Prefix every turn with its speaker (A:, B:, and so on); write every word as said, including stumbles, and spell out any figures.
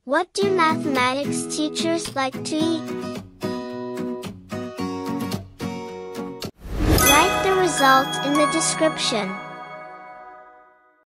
A: What do mathematics teachers like to eat? Write the result in the description.